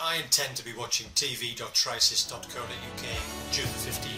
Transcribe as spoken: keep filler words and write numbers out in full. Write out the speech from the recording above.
I intend to be watching t v dot trisys dot co dot u k June the fifteenth.